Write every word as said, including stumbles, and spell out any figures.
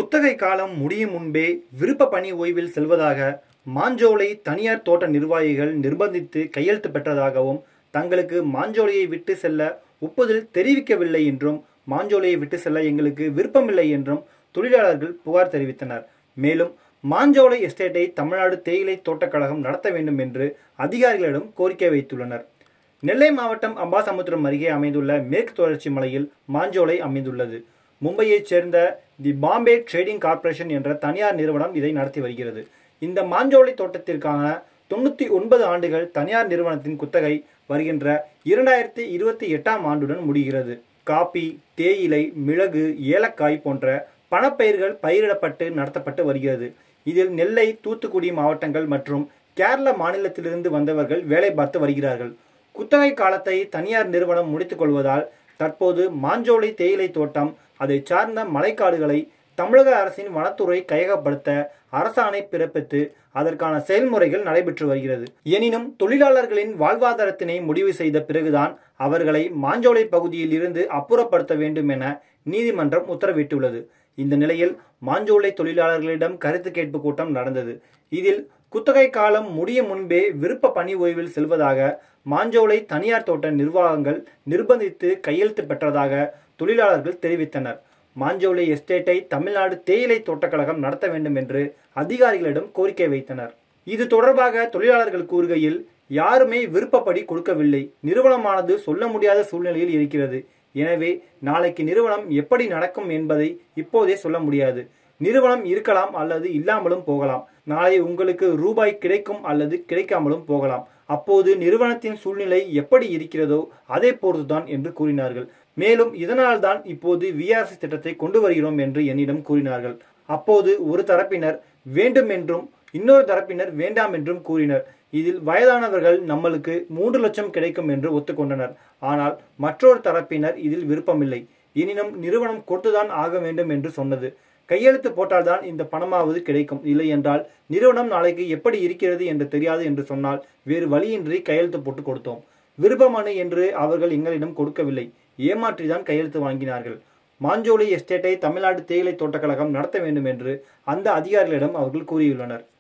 குத்தகை காலம் முடியும் முன்பே விருப்ப பணி ஓய்வில் செல்வதாக மாஞ்சோலை தனியார் தோட்ட நிர்வாகிகள் நிர்பந்தித்து கையெழுத்து பெற்றதாகவும், தங்களுக்கு மாஞ்சோலையை விட்டு செல்ல ஒப்புதல் தெரிவிக்கவில்லை என்றும், மாஞ்சோலையை விட்டு செல்ல எங்களுக்கு விருப்பமில்லை என்றும் தொழிலாளர்கள் புகார் தெரிவித்தனர். மேலும் மாஞ்சோலை எஸ்டேட்டை தமிழ்நாடு தேயிலை தோட்டக் கழகம் நடத்த வேண்டும் என்று அதிகாரிகளிடம் கோரிக்கை வைத்துள்ளனர். நெல்லை மாவட்டம் அம்பாசமுத்திரம் அருகே அமைந்துள்ள மேற்கு தொடர்ச்சி மலையில் மாஞ்சோலை அமைந்துள்ளது. மும்பையைச் சேர்ந்த தி பாம்பே ட்ரேடிங் கார்ப்பரேஷன் என்ற தனியார் நிறுவனம் இதை நடத்தி வருகிறது. இந்த மாஞ்சோலை தோட்டத்திற்கான தொண்ணூற்றி ஒன்பது ஆண்டுகள் தனியார் நிறுவனத்தின் குத்தகை வருகின்ற இரண்டாயிரத்தி இருபத்தி எட்டாம் ஆண்டுடன் முடிகிறது. காபி, தேயிலை, மிளகு, ஏலக்காய் போன்ற பணப்பயிர்கள் பயிரிடப்பட்டு நடத்தப்பட்டு வருகிறது. இதில் நெல்லை, தூத்துக்குடி மாவட்டங்கள் மற்றும் கேரள மாநிலத்திலிருந்து வந்தவர்கள் வேலை பார்த்து வருகிறார்கள். குத்தகை காலத்தை தனியார் நிறுவனம் முடித்துக் கொள்வதால் தற்போது மாஞ்சோலை தேயிலை தோட்டம், அதை சார்ந்த மலைக்காடுகளை தமிழக அரசின் வனத்துறை கையகப்படுத்த அரசாணை பிறப்பித்து அதற்கான செயல்முறைகள் நடைபெற்று வருகிறது. எனினும் தொழிலாளர்களின் வாழ்வாதாரத்தினை முடிவு செய்த பிறகுதான் அவர்களை மாஞ்சோலை பகுதியில் இருந்து அப்புறப்படுத்த வேண்டும் என நீதிமன்றம் உத்தரவிட்டுள்ளது. இந்த நிலையில் மாஞ்சோலை தொழிலாளர்களிடம் கருத்து கேட்பு கூட்டம் நடந்தது. இதில் குத்தகை காலம் முடிய முன்பே விருப்ப பணி ஓய்வில் செல்வதாக மாஞ்சோலை தனியார் தோட்ட நிர்வாகங்கள் நிர்பந்தித்து கையெழுத்து பெற்றதாக தொழிலாளர்கள் தெரிவித்தனர். மாஞ்சோலை எஸ்டேட்டை தமிழ்நாடு தேயிலை தோட்டக் கழகம் நடத்த வேண்டும் என்று அதிகாரிகளிடம் கோரிக்கை வைத்தனர். இது தொடர்பாக தொழிலாளர்கள் கூறுகையில், யாருமே விருப்பப்படி கொடுக்கவில்லை. நிறுவனமானது சொல்ல முடியாத சூழ்நிலையில் இருக்கிறது. எனவே நாளைக்கு நிறுவனம் எப்படி நடக்கும் என்பதை இப்போதே சொல்ல முடியாது. நிறுவனம் இருக்கலாம் அல்லது இல்லாமலும் போகலாம். நாளை உங்களுக்கு ரூபாய் கிடைக்கும் அல்லது கிடைக்காமலும் போகலாம். அப்போது நிறுவனத்தின் சூழ்நிலை எப்படி இருக்கிறதோ அதே போர்த்துதான் என்று கூறினார்கள். மேலும் இதனால் தான் இப்போது விஆர்சி திட்டத்தை கொண்டு வருகிறோம் என்று என்னிடம் கூறினார்கள். அப்போது ஒரு தரப்பினர் வேண்டும் என்றும் இன்னொரு தரப்பினர் வேண்டாம் என்றும் கூறினர். இதில் வயதானவர்கள் நம்மளுக்கு மூன்று லட்சம் கிடைக்கும் என்று ஒத்துக்கொண்டனர். ஆனால் மற்றொரு தரப்பினர் இதில் விருப்பமில்லை. எனினும் நிறுவனம் கொடுத்துதான் ஆக வேண்டும் என்று சொன்னது. கையெழுத்து போட்டால்தான் இந்த பணமாவது கிடைக்கும், இல்லை என்றால் நிறுவனம் நாளைக்கு எப்படி இருக்கிறது என்று தெரியாது என்று சொன்னால் வேறு வழியின்றி கையெழுத்து போட்டு கொடுத்தோம். விருப்ப மனு என்று அவர்கள் எங்களிடம் கொடுக்கவில்லை, ஏமாற்றிதான் கையெழுத்து வாங்கினார்கள். மாஞ்சோலை எஸ்டேட்டை தமிழ்நாடு தேயிலை தோட்டக் கழகம் நடத்த வேண்டும் என்று அந்த அதிகாரிகளிடம் அவர்கள் கூறியுள்ளனர்.